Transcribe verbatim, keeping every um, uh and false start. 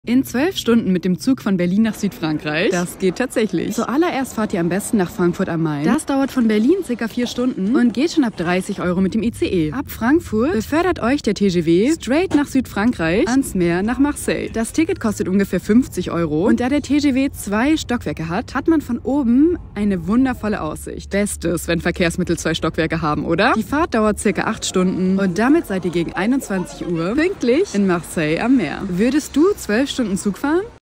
In zwölf Stunden mit dem Zug von Berlin nach Südfrankreich? Das geht tatsächlich. Zuallererst fahrt ihr am besten nach Frankfurt am Main. Das dauert von Berlin circa vier Stunden und geht schon ab dreißig Euro mit dem I C E. Ab Frankfurt befördert euch der T G V straight nach Südfrankreich ans Meer nach Marseille. Das Ticket kostet ungefähr fünfzig Euro und da der T G V zwei Stockwerke hat, hat man von oben eine wundervolle Aussicht. Bestes, wenn Verkehrsmittel zwei Stockwerke haben, oder? Die Fahrt dauert circa acht Stunden und damit seid ihr gegen einundzwanzig Uhr pünktlich in Marseille am Meer. Würdest du zwölf Stunden Zug fahren?